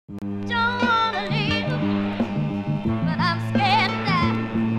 Don't wanna leave, but I'm scared to die.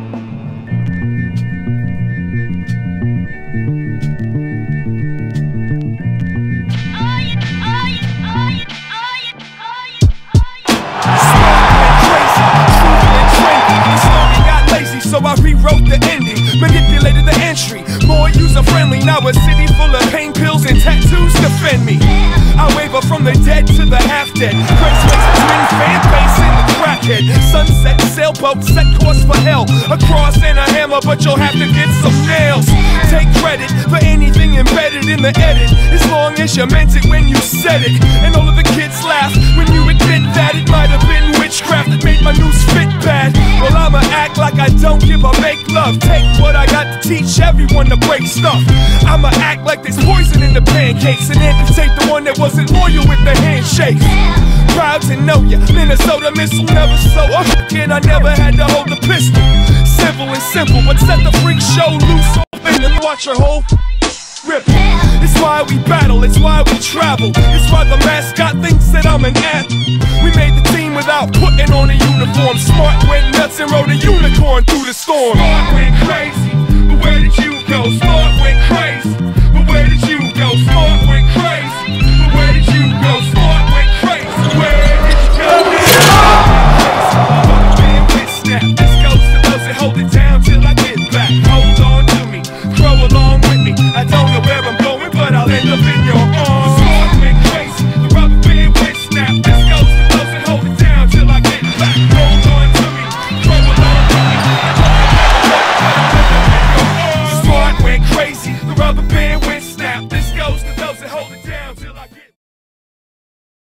So I rewrote the ending, manipulated the entry, more user-friendly. Now a city full of pain pills and tattoos defend me. I waver from the dead to the half-dead. Grace makes a twin fan base in the crackhead. Sunset sailboat set course for hell. A cross and a hammer, but you'll have to get some nails. Take credit for anything embedded in the edit, as long as you meant it when you said it. And all of the kids laugh when you admit that it might have been witchcraft that made my noose fit bad. Well, I'ma act like I don't give a make love. Take what I got to teach everyone to break stuff. I'ma act like there's poison in the pancakes and amputate the one that wasn't loyal with the handshake. Proud to know ya, Minnesota missile never so up. Again, I never had to hold the pistol. Civil and simple, but set the freak show loose open and watch her whole rip. It's why we battle, it's why we travel. It's why the mascot thinks that I'm an athlete. We made the team without putting on a uniform. Smart went nuts and rode a unicorn through the storm. Smart went crazy.